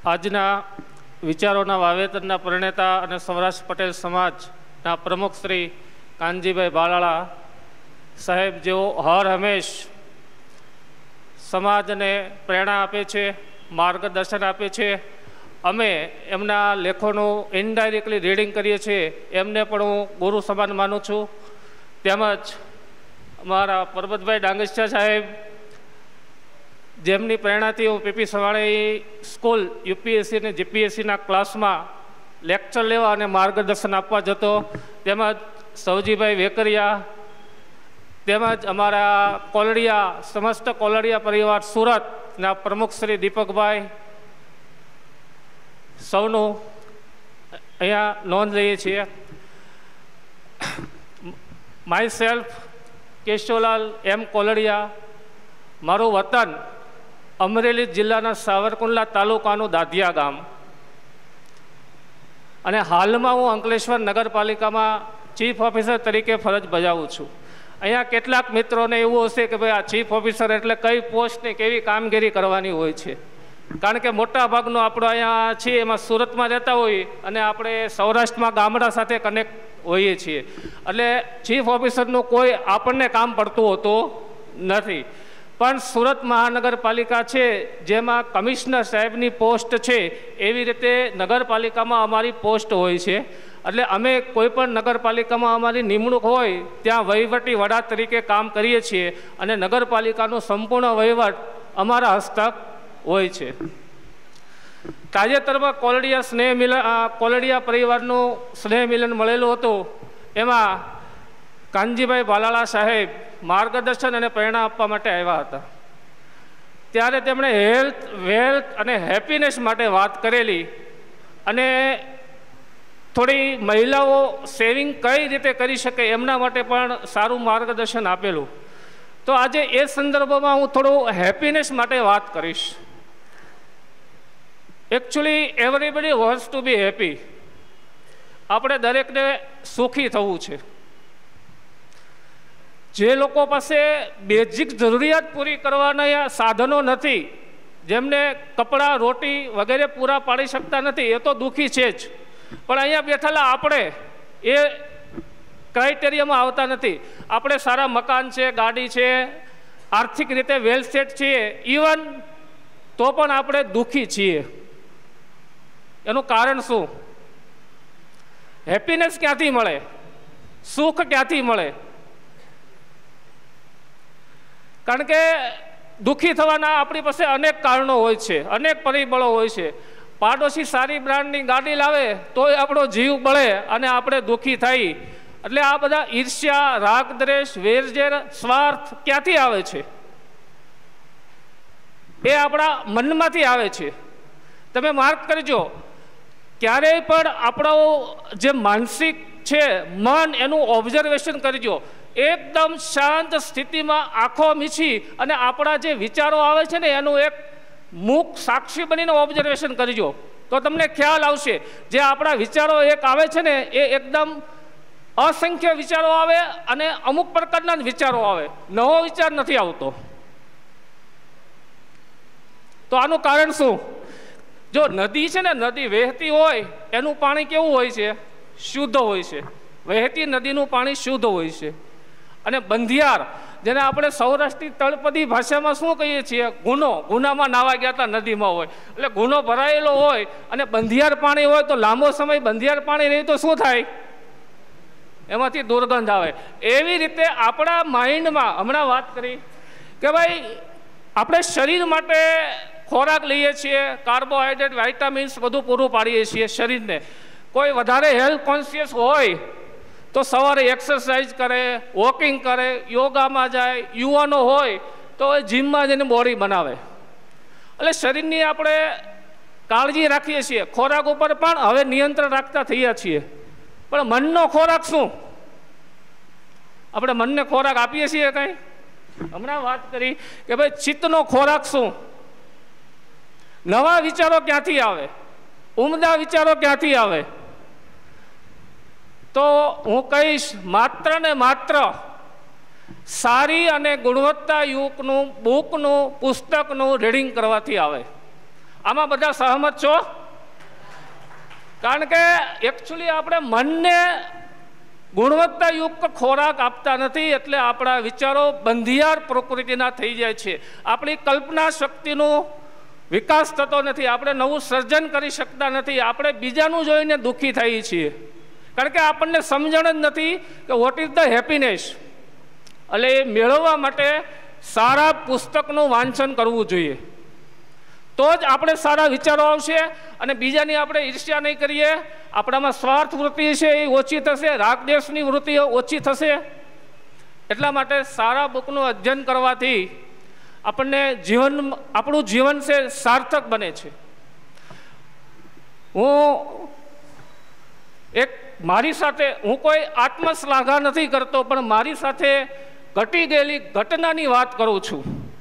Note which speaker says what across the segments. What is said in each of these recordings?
Speaker 1: આજના વિચારોના વાવેતરના પ્રણેતા અને સૌરાષ્ટ્ર પટેલ સમાજના પ્રમુખ શ્રી કાનજીભાઈ બાલાળા સાહેબ, જેઓ હર હંમેશ સમાજને પ્રેરણા આપે છે, માર્ગદર્શન આપે છે. અમે એમના લેખોનું ઇનડાયરેક્ટલી રીડિંગ કરીએ છીએ, એમને પણ હું ગુરુ સમાન માનું છું. તેમજ અમારા પરબતભાઈ ડાંગસિયા સાહેબ, જેમની પ્રેરણાથી હું પીપી સવાણી સ્કૂલ યુપીએસસી અને જીપીએસસીના ક્લાસમાં લેક્ચર લેવા અને માર્ગદર્શન આપવા જતો. તેમજ સૌજીભાઈ વેકરિયા, તેમજ અમારા કોલડિયા, સમસ્ત કોલડિયા પરિવાર સુરતના પ્રમુખ શ્રી દીપકભાઈ, સૌનું અહીંયા નોંધ લઈએ છીએ. Myself Keshavlal M Koladiya, મારું વતન અમરેલી જિલ્લાના સાવરકુંડલા તાલુકાનું દાધિયા ગામ, અને હાલમાં હું અંકલેશ્વર નગરપાલિકામાં ચીફ ઓફિસર તરીકે ફરજ બજાવું છું. અહીંયા કેટલાક મિત્રોને એવું હશે કે ભાઈ આ ચીફ ઓફિસર એટલે કઈ પોસ્ટને કેવી કામગીરી કરવાની હોય છે. કારણ કે મોટા ભાગનું આપણો અહીંયા છીએ એમાં સુરતમાં રહેતા હોઈએ અને આપણે સૌરાષ્ટ્રમાં ગામડા સાથે કનેક્ટ હોઈએ છીએ, એટલે ચીફ ઓફિસરનું કોઈ આપણને કામ પડતું હોતું નથી. પણ સુરત મહાનગરપાલિકા છે જેમાં કમિશનર સાહેબની પોસ્ટ છે, એવી રીતે નગરપાલિકામાં અમારી પોસ્ટ હોય છે. એટલે અમે કોઈ પણ નગરપાલિકામાં અમારી નિમણૂક હોય ત્યાં વહીવટી વડા તરીકે કામ કરીએ છીએ અને નગરપાલિકાનો સંપૂર્ણ વહીવટ અમારા હસ્તક હોય છે. તાજેતરમાં કોલડિયા પરિવારનું સ્નેહ મિલન મળેલું હતું. એમાં કાનજીભાઈ બાલાળા સાહેબ માર્ગદર્શન અને પ્રેરણા આપવા માટે આવ્યા હતા. ત્યારે તેમણે હેલ્થ, વેલ્થ અને હેપીનેસ માટે વાત કરેલી અને થોડી મહિલાઓ સેવિંગ કઈ રીતે કરી શકે એમના માટે પણ સારું માર્ગદર્શન આપેલું. તો આજે એ સંદર્ભમાં હું થોડું હેપીનેસ માટે વાત કરીશ. Actually everybody wants to be happy. આપણે દરેકને સુખી થવું છે. જે લોકો પાસે બેઝિક જરૂરિયાત પૂરી કરવાના સાધનો નથી, જેમને કપડાં, રોટી વગેરે પૂરા પાડી શકતા નથી, એ તો દુઃખી છે જ. પણ અહીંયા બેઠેલા આપણે એ ક્રાઇટેરિયામાં આવતા નથી. આપણે સારા મકાન છે, ગાડી છે, આર્થિક રીતે વેલ સેટ છીએ, ઇવન તો પણ આપણે દુઃખી છીએ. એનું કારણ શું? હેપીનેસ ક્યાંથી મળે? સુખ ક્યાંથી મળે? કારણ કે દુઃખી થવાના આપણી પાસે અનેક કારણો હોય છે, અનેક પરિબળો હોય છે. પાડોશી સારી બ્રાન્ડની ગાડી લાવે તોય આપણો જીવ બળે અને આપણે દુઃખી થઈ. એટલે આ બધા ઈર્ષ્યા, રાગ, દ્વેષ, વેરઝેર, સ્વાર્થ ક્યાંથી આવે છે? એ આપણા મનમાંથી આવે છે. તમે માર્ક કરજો, ક્યારેય પણ આપણો જે માનસિક છે મન, એનું ઓબ્ઝર્વેશન કરજો. એકદમ શાંત સ્થિતિમાં આંખો મીચી અને આપણા જે વિચારો આવે છે ને એનું એક મૂક સાક્ષી બનીને ઓબ્ઝર્વેશન કરજો, તો તમને ખ્યાલ આવશે. જે આપણા વિચારો એક આવે છે ને એ એકદમ અસંખ્ય વિચારો આવે અને અમુક પ્રકારના જ વિચારો આવે, નવો વિચાર નથી આવતો. તો આનું કારણ શું? જો નદી છે ને, નદી વહેતી હોય એનું પાણી કેવું હોય છે? શુદ્ધ હોય છે. વહેતી નદીનું પાણી શુદ્ધ હોય છે. અને બંધિયાર, જેને આપણે સૌરાષ્ટ્રની તળપદી ભાષામાં શું કહીએ છીએ? ગુનામાં નાવા ગયા હતા નદીમાં હોય, એટલે ગુનો ભરાયેલો હોય અને બંધિયાર પાણી હોય તો લાંબો સમય બંધિયાર પાણી રહે તો શું થાય? એમાંથી દુર્ગંધ આવે. એવી રીતે આપણા માઇન્ડમાં, હમણાં વાત કરી કે ભાઈ આપણે શરીર માટે ખોરાક લઈએ છીએ, કાર્બોહાઈડ્રેટ, વાઇટામિન્સ બધું પૂરું પાડીએ છીએ શરીરને. કોઈ વધારે હેલ્થ કોન્શિયસ હોય તો સવારે એક્સરસાઇઝ કરે, વોકિંગ કરે, યોગામાં જાય. યુવાનો હોય તો એ જીમમાં જઈને બોડી બનાવે. એટલે શરીરની આપણે કાળજી રાખીએ છીએ. ખોરાક ઉપર પણ હવે નિયંત્રણ રાખતા થયા છીએ. પણ મનનો ખોરાક શું? આપણે મનને ખોરાક આપીએ છીએ કંઈ? હમણાં વાત કરી કે ભાઈ ચિત્તનો ખોરાક શું? નવા વિચારો ક્યાંથી આવે? ઉમદા વિચારો ક્યાંથી આવે? તો હું કહીશ, માત્ર ને માત્ર સારી અને ગુણવત્તાયુક્તનું બુકનું, પુસ્તકનું રીડિંગ કરવાથી આવે. આમાં બધા સહમત છો? કારણ કે એકચ્યુઅલી આપણે મનને ગુણવત્તાયુક્ત ખોરાક આપતા નથી, એટલે આપણા વિચારો બંધિયાર પ્રકૃતિના થઈ જાય છે. આપણી કલ્પના શક્તિનો વિકાસ થતો નથી, આપણે નવું સર્જન કરી શકતા નથી, આપણે બીજાનું જોઈને દુઃખી થઈએ છીએ. કારણ કે આપણને સમજણ જ નથી કે વોટ ઇઝ ધ હેપીનેસ. એટલે એ મેળવવા માટે સારા પુસ્તકનું વાંચન કરવું જોઈએ, તો જ આપણે સારા વિચારો આવશે અને બીજાની આપણે ઈર્ષ્યા નહીં કરીએ. આપણામાં સ્વાર્થ વૃત્તિ છે એ ઓછી થશે, રાગદેશની વૃત્તિ ઓછી થશે. એટલા માટે સારા બુકનું અધ્યયન કરવાથી આપણને આપણું જીવન છે સાર્થક બને છે. મારી સાથે હું કોઈ આત્મશ્લાઘા નથી કરતો, પણ મારી સાથે ઘટી ગયેલી ઘટનાની વાત કરું છું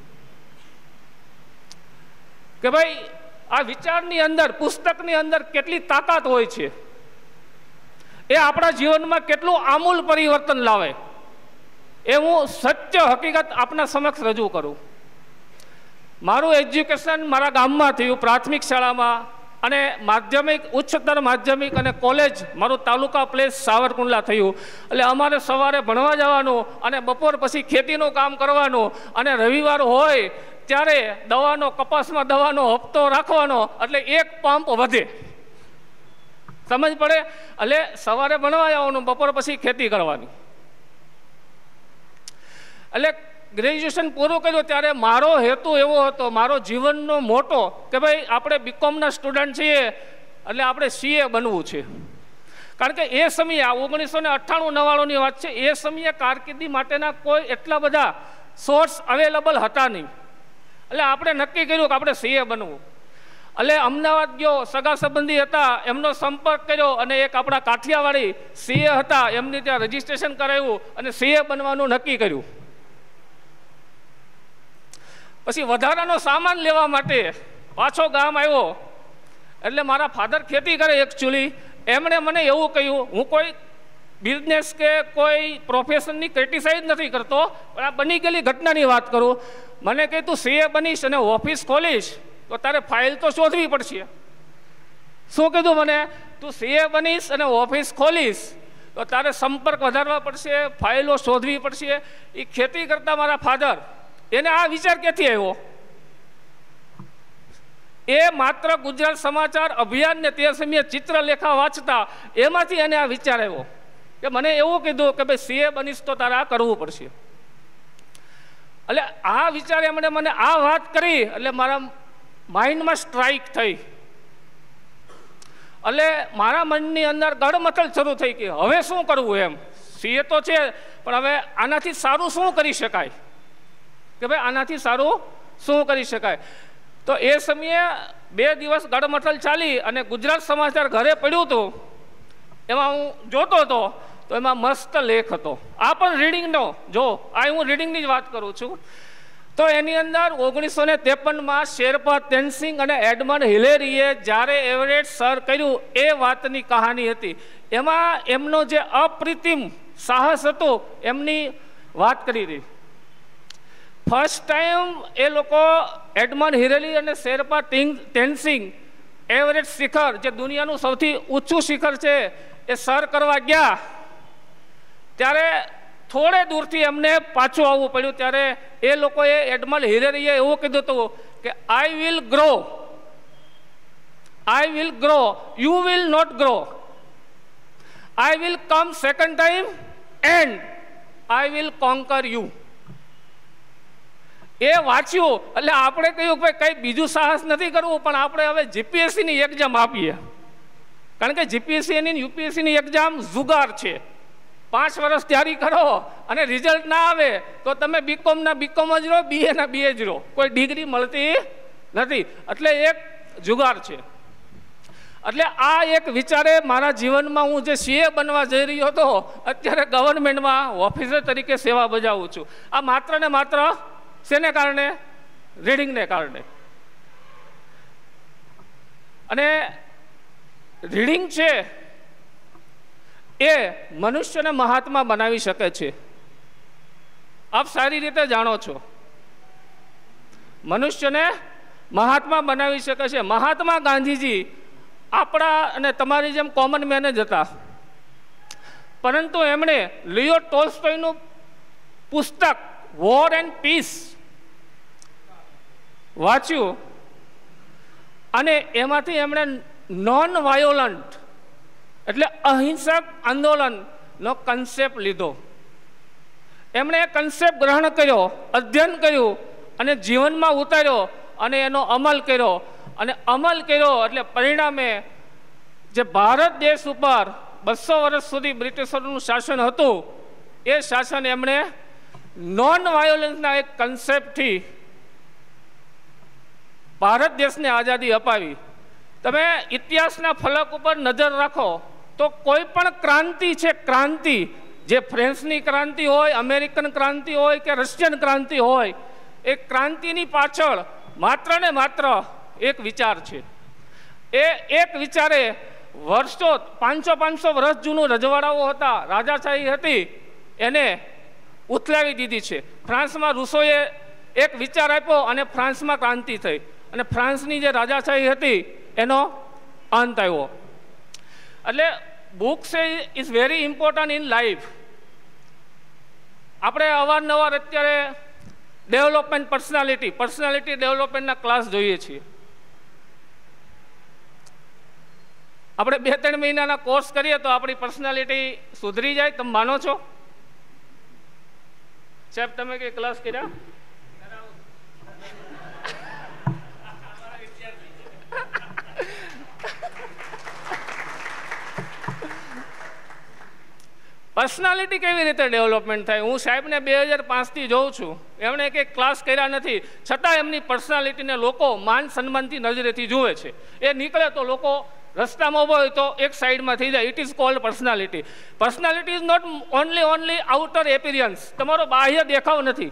Speaker 1: કે ભાઈ આ વિચારની અંદર, પુસ્તકની અંદર કેટલી તાકાત હોય છે, એ આપણા જીવનમાં કેટલું આમૂલ પરિવર્તન લાવે, એ હું સત્ય હકીકત આપના સમક્ષ રજૂ કરું. મારું એજ્યુકેશન મારા ગામમાં થયું, પ્રાથમિક શાળામાં, અને માધ્યમિક, ઉચ્ચતર માધ્યમિક અને કોલેજ મારું તાલુકા પ્લેસ સાવરકુંડલા થયું. એટલે અમારે સવારે ભણવા જવાનું અને બપોર પછી ખેતીનું કામ કરવાનું, અને રવિવાર હોય ત્યારે દવાનો, કપાસમાં દવાનો હપ્તો રાખવાનો, એટલે એક પંપ વધે. સમજ પડે? એટલે સવારે ભણવા જવાનું, બપોર પછી ખેતી કરવાની. એટલે ગ્રેજ્યુએશન પૂરું કર્યું ત્યારે મારો હેતુ એવો હતો, મારો જીવનનો મોટો, કે ભાઈ આપણે બીકોમના સ્ટુડન્ટ છીએ એટલે આપણે સીએ બનવું છે. કારણ કે એ સમયે 1998-99ની વાત છે, એ સમયે કારકિર્દી માટેના કોઈ એટલા બધા સોર્સ અવેલેબલ હતા નહીં. એટલે આપણે નક્કી કર્યું કે આપણે સીએ બનવું. એટલે અમદાવાદ ગયો, સગા સંબંધી હતા, એમનો સંપર્ક કર્યો અને એક આપણા કાઠિયાવાડી સીએ હતા, એમની ત્યાં રજીસ્ટ્રેશન કરાવ્યું અને સીએ બનવાનું નક્કી કર્યું. પછી વધારાનો સામાન લેવા માટે પાછો ગામ આવ્યો. એટલે મારા ફાધર ખેતી કરે એકચ્યુઅલી, એમણે મને એવું કહ્યું, હું કોઈ બિઝનેસ કે કોઈ પ્રોફેશનની ક્રિટિસાઇઝ નથી કરતો, પણ આ બની ગયેલી ઘટનાની વાત કરું. મને કહે તું સીએ બનીશ અને ઓફિસ ખોલીશ તો તારે ફાઇલ તો શોધવી પડશે. શું કીધું મને? તું સીએ બનીશ અને ઓફિસ ખોલીશ તો તારે સંપર્ક વધારવા પડશે, ફાઇલો શોધવી પડશે. એ ખેતી કરતા મારા ફાધર, એને આ વિચાર ક્યાંથી આવ્યો? એ માત્ર ગુજરાત સમાચાર અભિયાનને તે સમયે ચિત્રલેખા વાંચતા, એમાંથી એને આ વિચાર આવ્યો કે મને એવું કીધું કે ભાઈ સીએ બનીશ તો તારે આ કરવું પડશે. એટલે આ વિચારે એમણે મને આ વાત કરી એટલે મારા માઇન્ડમાં સ્ટ્રાઇક થઈ. એટલે મારા મનની અંદર ગડમથલ શરૂ થઈ કે હવે શું કરવું એમ. સીએ તો છે પણ હવે આનાથી સારું શું કરી શકાય, કે ભાઈ આનાથી સારું શું કરી શકાય. તો એ સમયે 2 દિવસ ગડમથલ ચાલી અને ગુજરાત સમાચાર ઘરે પડ્યું હતું, એમાં હું જોતો હતો તો એમાં મસ્ત લેખ હતો. આ પણ રીડિંગનો, જો આ હું રીડિંગની જ વાત કરું છું. તો એની અંદર 1953માં શેરપા તેનસિંગ અને એડમંડ હિલેરીએ જ્યારે એવરેસ્ટ સર કર્યું એ વાતની કહાની હતી. એમાં એમનો જે અપ્રતિમ સાહસ હતું એમની વાત કરી હતી. ફર્સ્ટ ટાઈમ એ લોકો એડમંડ હિલેરી અને શેરપા તેનસિંગ એવરેસ્ટ શિખર, જે દુનિયાનું સૌથી ઊંચું શિખર છે, એ સર કરવા ગયા. ત્યારે થોડે દૂરથી એમને પાછું આવવું પડ્યું. ત્યારે એ લોકોએ એડમંડ હિલેરીએ એવું કીધું હતું કે I will grow, you will not grow. I will come second time and I will conquer you. એ વાંચ્યું એટલે આપણે કહ્યું ભાઈ કંઈ બીજું સાહસ નથી કરવું, પણ આપણે હવે જીપીએસસીની એક્ઝામ આપીએ. કારણ કે જીપીએસસી અને યુપીએસસીની એક્ઝામ જુગાર છે. 5 વર્ષ તૈયારી કરો અને રિઝલ્ટ ના આવે તો તમે બીકોમના બીકોમ જ રહો, બીએના બીએ જ રહો, કોઈ ડિગ્રી મળતી નથી. એટલે એક જુગાર છે. એટલે આ એક વિચારે મારા જીવનમાં, હું જે સીએ બનવા જઈ રહ્યો હતો, અત્યારે ગવર્મેન્ટમાં ઓફિસર તરીકે સેવા બજાવું છું. આ માત્ર ને માત્ર શેને કારણે? રીડિંગને કારણે. અને રીડિંગ છે એ મનુષ્યને મહાત્મા બનાવી શકે છે. આપ સારી રીતે જાણો છો, મનુષ્યને મહાત્મા બનાવી શકે છે. મહાત્મા ગાંધીજી આપણા અને તમારી જેમ કોમન મેન જ હતા, પરંતુ એમણે લિયો ટોલ્સ્ટોયનું પુસ્તક વોર એન્ડ પીસ વાંચ્યું અને એમાંથી એમણે નોન વાયોલન્ટ એટલે અહિંસક આંદોલનનો કન્સેપ્ટ લીધો. એમણે એ કન્સેપ્ટ ગ્રહણ કર્યો, અધ્યયન કર્યું અને જીવનમાં ઉતાર્યો અને એનો અમલ કર્યો. અને અમલ કર્યો એટલે પરિણામે જે ભારત દેશ ઉપર 200 વર્ષ સુધી બ્રિટિશરોનું શાસન હતું, એ શાસન એમણે નોન વાયોલન્સના એક કન્સેપ્ટથી ભારત દેશને આઝાદી અપાવી. તમે ઇતિહાસના ફલક ઉપર નજર રાખો તો કોઈ પણ ક્રાંતિ છે, ક્રાંતિ જે ફ્રેન્ચની ક્રાંતિ હોય, અમેરિકન ક્રાંતિ હોય કે રશિયન ક્રાંતિ હોય, એ ક્રાંતિની પાછળ માત્ર ને માત્ર એક વિચાર છે. એ એક વિચારે વર્ષો 500 વર્ષ જૂનું રજવાડાઓ હતા, રાજાશાહી હતી, એને ઉથલાવી દીધી છે. ફ્રાન્સમાં રૂસોએ એક વિચાર આપ્યો અને ફ્રાન્સમાં ક્રાંતિ થઈ અને ફ્રાન્સની જે રાજાશાહી હતી એનો અંત આવ્યો. એટલે books is very important in life. આપણે અવારનવાર અત્યારે ડેવલપમેન્ટ પર્સનાલિટી ડેવલપમેન્ટના ક્લાસ જોઈએ છીએ. આપણે 2-3 મહિનાના કોર્સ કરીએ તો આપણી પર્સનાલિટી સુધરી જાય, તમે માનો છો? સાહેબ તમે કઈ ક્લાસ કર્યા? પર્સનાલિટી કેવી રીતે ડેવલપમેન્ટ થાય? હું સાહેબને 2005થી જોઉં છું, એમણે કંઈક ક્લાસ કર્યા નથી, છતાં એમની પર્સનાલિટીને લોકો માન સન્માનથી નજરેથી જુએ છે. એ નીકળે તો લોકો રસ્તામાં ઊભો હોય તો એક સાઈડમાં થઈ જાય. It is called personality. Personality is not only outer appearance. તમારો બાહ્ય દેખાવ નથી.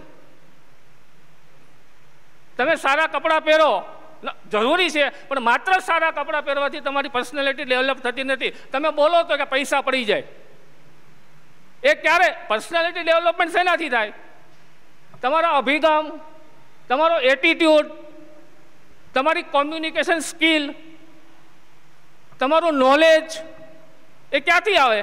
Speaker 1: તમે સારા કપડાં પહેરો જરૂરી છે, પણ માત્ર સારા કપડાં પહેરવાથી તમારી પર્સનાલિટી ડેવલપ થતી નથી. તમે બોલો તો કે પૈસા પડી જાય, એ ક્યારે? પર્સનાલિટી ડેવલપમેન્ટ શેનાથી થાય? તમારો અભિગમ, તમારો એટીટ્યુડ, તમારી કોમ્યુનિકેશન સ્કિલ, તમારું નોલેજ, એ ક્યાંથી આવે?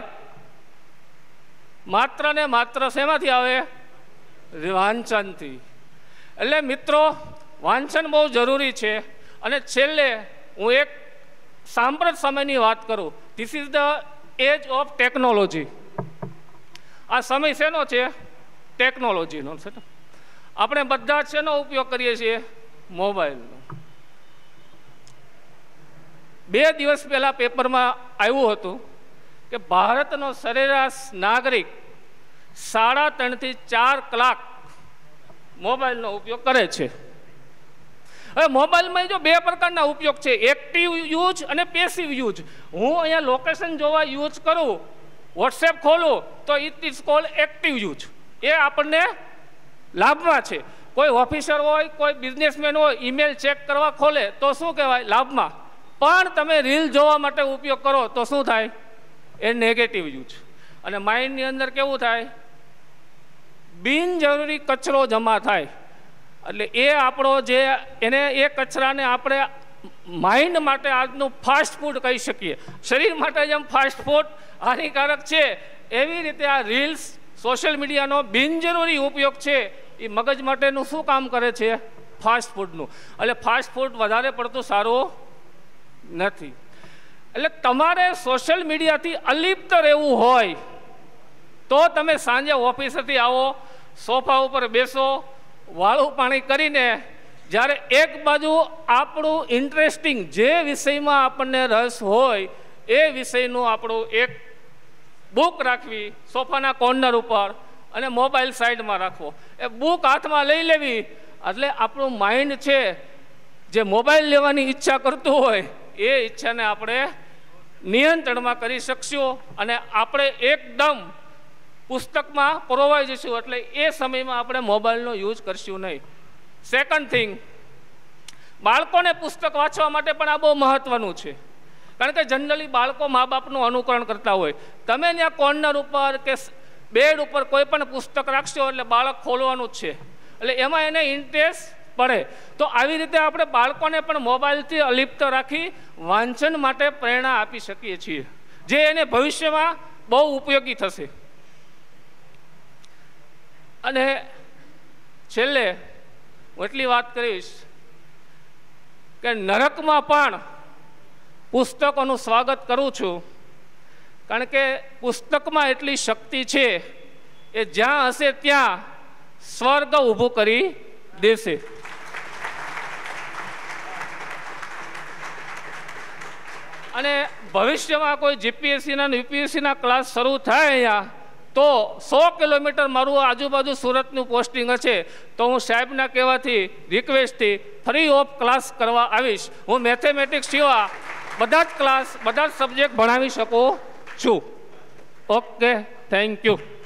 Speaker 1: માત્ર ને માત્ર શેમાંથી આવે? વાંચનથી. એટલે મિત્રો, વાંચન બહુ જરૂરી છે. અને છેલ્લે હું એક સાંપ્રત સમયની વાત કરું. This is the age of technology. આ સમય શેનો છે? ટેકનોલોજીનો છે. આપણે બધા શેનો ઉપયોગ કરીએ છીએ? મોબાઈલનો. 2 દિવસ પહેલાં પેપરમાં આવ્યું હતું કે ભારતનો સરેરાશ નાગરિક 3.5 થી 4 કલાક મોબાઈલનો ઉપયોગ કરે છે. હવે મોબાઈલમાં જો 2 પ્રકારના ઉપયોગ છે, એક્ટિવ યુઝ અને પેસિવ યુઝ. હું અહીંયા લોકેશન જોવા યુઝ કરું, વોટ્સએપ ખોલું તો it is called active use. એ આપણને લાભમાં છે. કોઈ ઓફિસર હોય, કોઈ બિઝનેસમેન હોય, ઈમેલ ચેક કરવા ખોલે તો શું કહેવાય? લાભમાં. પણ તમે રીલ જોવા માટે ઉપયોગ કરો તો શું થાય? એ નેગેટિવ યુઝ. અને માઇન્ડની અંદર કેવું થાય? બિનજરૂરી કચરો જમા થાય. એટલે એ આપણો જે એને એ કચરાને આપણે માઇન્ડ માટે આજનું ફાસ્ટ ફૂડ કહી શકીએ. શરીર માટે જેમ ફાસ્ટ ફૂડ હાનિકારક છે, એવી રીતે આ રીલ્સ, સોશિયલ મીડિયાનો બિનજરૂરી ઉપયોગ છે એ મગજ માટેનું શું કામ કરે છે? ફાસ્ટ ફૂડનું. એટલે ફાસ્ટ ફૂડ વધારે પડતું સારું નથી. એટલે તમારે સોશિયલ મીડિયાથી અલિપ્ત રહેવું હોય તો તમે સાંજે ઓફિસેથી આવો, સોફા ઉપર બેસો, વાળું પાણી કરીને, જ્યારે એક બાજુ આપણું ઇન્ટરેસ્ટિંગ જે વિષયમાં આપણને રસ હોય એ વિષયનું આપણું એક બુક રાખવી સોફાના કોર્નર ઉપર અને મોબાઈલ સાઈડમાં રાખવો. એ બુક હાથમાં લઈ લેવી એટલે આપણું માઇન્ડ છે જે મોબાઈલ લેવાની ઈચ્છા કરતું હોય એ ઈચ્છાને આપણે નિયંત્રણમાં કરી શકશું અને આપણે એકદમ પુસ્તકમાં પરોવાઈ જઈશું. એટલે એ સમયમાં આપણે મોબાઈલનો યુઝ કરશું નહીં. સેકન્ડ થિંગ, બાળકોને પુસ્તક વાંચવા માટે પણ આ બહુ મહત્વનું છે. કારણ કે જનરલી બાળકો મા બાપનું અનુકરણ કરતા હોય. તમે ત્યાં કોર્નર ઉપર કે બેડ ઉપર કોઈ પણ પુસ્તક રાખશો એટલે બાળક ખોલવાનું જ છે. એટલે એમાં એને ઇન્ટરેસ્ટ પડે. તો આવી રીતે આપણે બાળકોને પણ મોબાઈલથી અલિપ્ત રાખી વાંચન માટે પ્રેરણા આપી શકીએ છીએ, જે એને ભવિષ્યમાં બહુ ઉપયોગી થશે. અને છેલ્લે હું એટલી વાત કરીશ કે નરકમાં પણ પુસ્તકોનું સ્વાગત કરું છું, કારણ કે પુસ્તકમાં એટલી શક્તિ છે એ જ્યાં હશે ત્યાં સ્વર્ગ ઊભું કરી દેશે. અને ભવિષ્યમાં કોઈ જીપીએસસીના યુપીએસસીના ક્લાસ શરૂ થાય અહીંયા તો 100 કિલોમીટર મારું આજુબાજુ સુરતનું પોસ્ટિંગ હશે, તો હું સાહેબના કહેવાથી રિક્વેસ્ટથી ફ્રી ઓફ ક્લાસ કરવા આવીશ. હું મેથેમેટિક્સ સિવાય બધા જ ક્લાસ બધા જ સબ્જેક્ટ ભણાવી શકું છું. Okay, thank you.